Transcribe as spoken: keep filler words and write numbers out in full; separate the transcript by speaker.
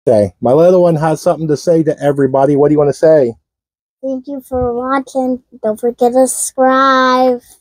Speaker 1: Okay, my little one has something to say to everybody. What do you want to say?
Speaker 2: Thank you for watching. Don't forget to subscribe.